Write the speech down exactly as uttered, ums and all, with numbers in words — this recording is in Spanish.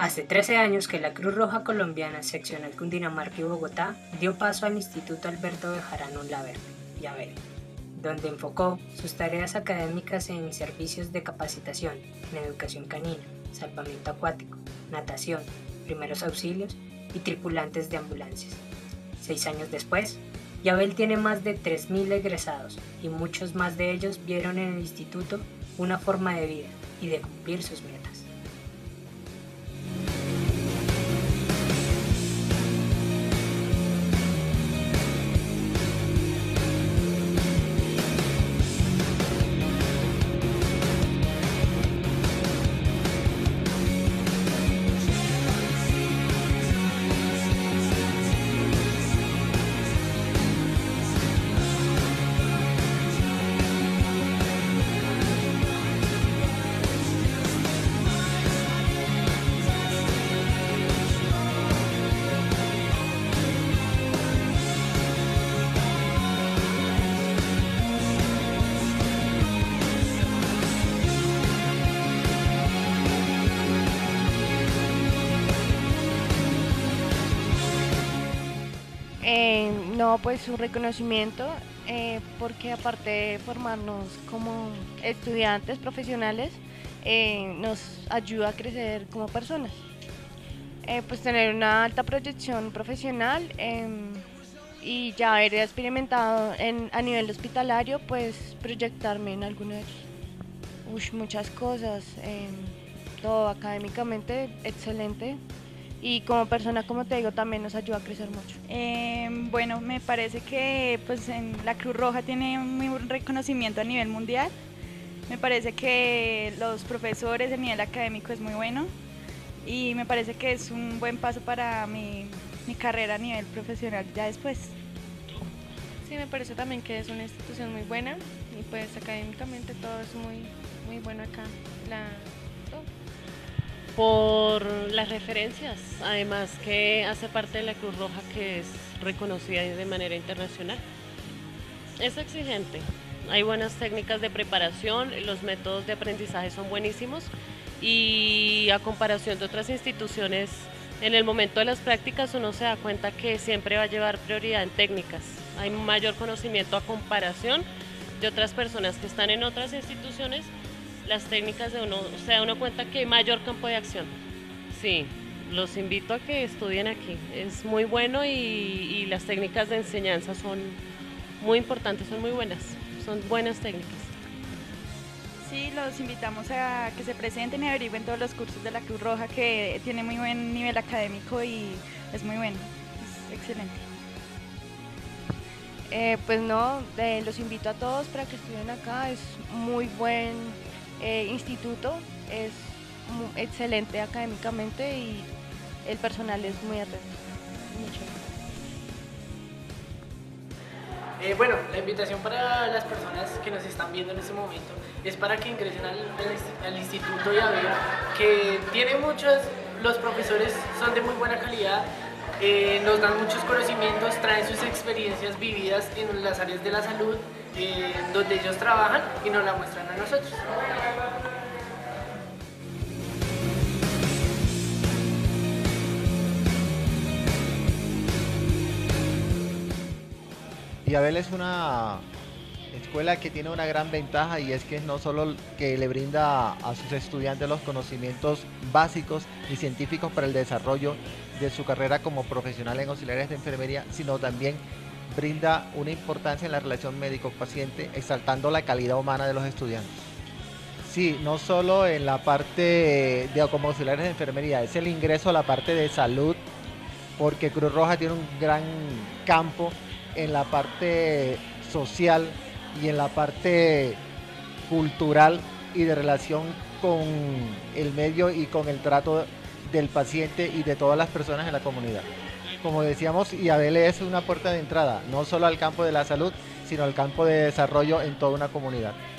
Hace trece años que la Cruz Roja Colombiana seccional Cundinamarca y Bogotá dio paso al Instituto Alberto Bejarano Laverde, IABEL, donde enfocó sus tareas académicas en servicios de capacitación, en educación canina, salvamento acuático, natación, primeros auxilios y tripulantes de ambulancias. Seis años después, IABEL tiene más de tres mil egresados y muchos más de ellos vieron en el instituto una forma de vida y de cumplir sus metas. Eh, no, pues un reconocimiento, eh, porque aparte de formarnos como estudiantes profesionales, eh, nos ayuda a crecer como personas. Eh, pues tener una alta proyección profesional, eh, y ya haber experimentado en, a nivel hospitalario, pues proyectarme en algunas, ush, muchas cosas, eh, todo académicamente excelente. Y como persona, como te digo, también nos ayuda a crecer mucho. Eh, bueno, me parece que pues, en la Cruz Roja tiene un muy buen reconocimiento a nivel mundial. Me parece que los profesores, el nivel académico es muy bueno y me parece que es un buen paso para mi, mi carrera a nivel profesional ya después. Sí, me parece también que es una institución muy buena y pues académicamente todo es muy, muy bueno acá. La, todo. Por las referencias, además que hace parte de la Cruz Roja, que es reconocida de manera internacional. Es exigente, hay buenas técnicas de preparación, los métodos de aprendizaje son buenísimos y a comparación de otras instituciones, en el momento de las prácticas uno se da cuenta que siempre va a llevar prioridad en técnicas. Hay mayor conocimiento a comparación de otras personas que están en otras instituciones. Las técnicas de uno, se da uno cuenta que hay mayor campo de acción. Sí, los invito a que estudien aquí, es muy bueno y, y las técnicas de enseñanza son muy importantes, son muy buenas, son buenas técnicas. Sí, los invitamos a que se presenten y averigüen todos los cursos de la Cruz Roja, que tiene muy buen nivel académico y es muy bueno, es excelente. Eh, pues no, eh, los invito a todos para que estudien acá, es muy buen eh, instituto, es muy excelente académicamente y el personal es muy atento. Mucho. Eh, bueno, la invitación para las personas que nos están viendo en este momento es para que ingresen al, al, al Instituto IABEL, que tiene muchos, los profesores son de muy buena calidad, eh, nos dan muchos conocimientos, traen sus experiencias vividas en las áreas de la salud, eh, donde ellos trabajan y nos la muestran a nosotros. IABEL es una escuela que tiene una gran ventaja y es que no solo que le brinda a sus estudiantes los conocimientos básicos y científicos para el desarrollo de su carrera como profesional en auxiliares de enfermería, sino también brinda una importancia en la relación médico-paciente, exaltando la calidad humana de los estudiantes. Sí, no solo en la parte de como auxiliares de enfermería, es el ingreso a la parte de salud, porque Cruz Roja tiene un gran campo en la parte social y en la parte cultural y de relación con el medio y con el trato del paciente y de todas las personas en la comunidad. Como decíamos, IABEL es una puerta de entrada, no solo al campo de la salud, sino al campo de desarrollo en toda una comunidad.